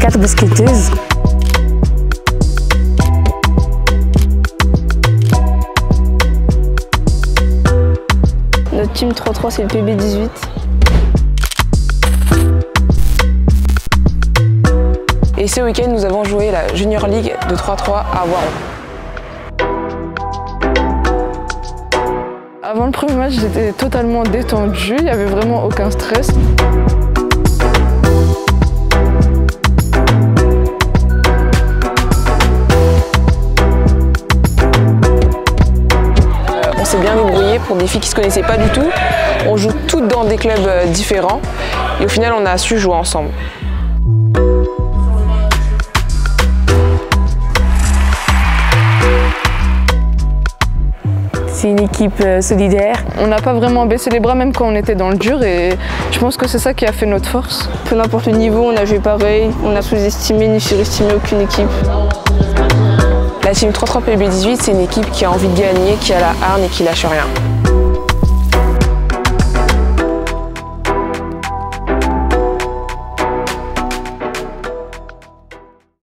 4 basketteuses. Notre team 3-3, c'est le PB18. Et ce week-end, nous avons joué la Junior League de 3-3 à Voiron. Avant le premier match, j'étais totalement détendue, il n'y avait vraiment aucun stress. On s'est bien débrouillé pour des filles qui ne se connaissaient pas du tout. On joue toutes dans des clubs différents et au final, on a su jouer ensemble. C'est une équipe solidaire. On n'a pas vraiment baissé les bras même quand on était dans le dur et je pense que c'est ça qui a fait notre force. Peu n'importe le niveau, on a joué pareil, on n'a sous-estimé ni surestimé aucune équipe. La team 3-3 PB18, c'est une équipe qui a envie de gagner, qui a la hargne et qui lâche rien.